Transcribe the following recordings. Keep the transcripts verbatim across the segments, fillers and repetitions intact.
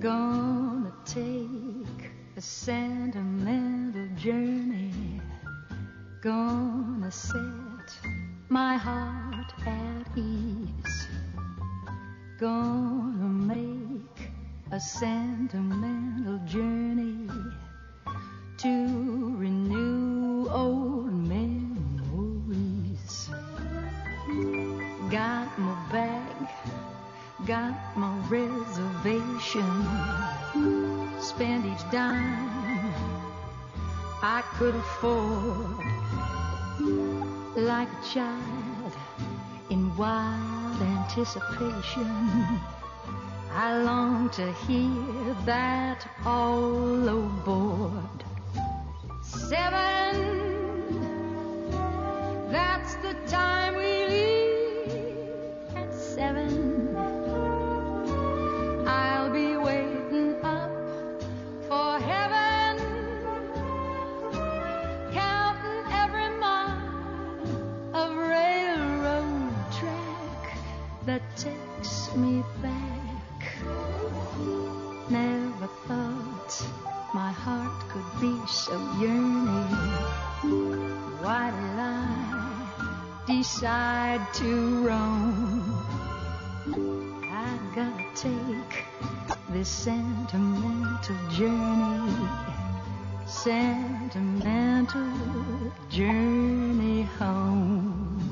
Gonna take a sentimental journey. Gonna set my heart at ease. Gonna make a sentimental journey to renew old memories. Got my bag, got my reservation. Spend each dime I could afford. Like a child in wild anticipation, I long to hear that all aboard. Seven, that's the time we leave at seven. I'll be waiting up for heaven, counting every mile of railroad track that takes me back. Never thought my heart could be so yearning. Why did I decide to roam? I gotta take this sentimental journey, sentimental journey home.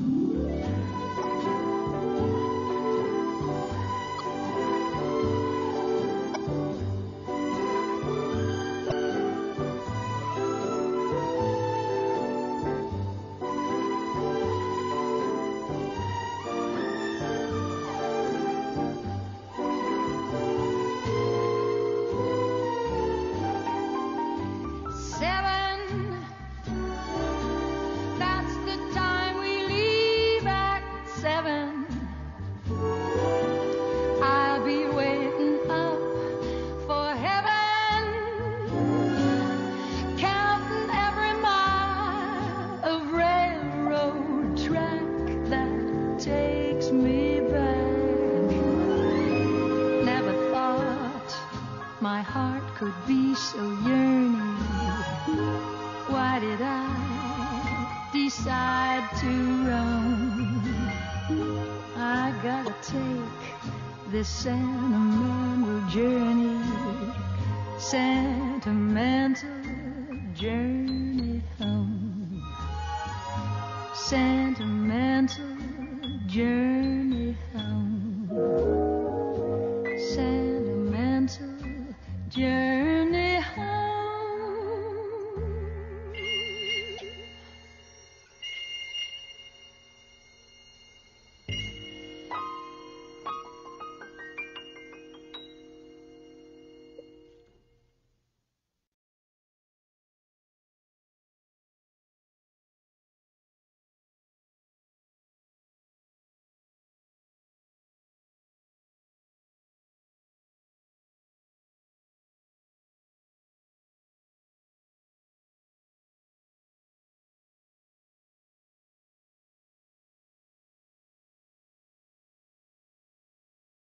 Sentimental journey, sentimental journey home, sentimental journey.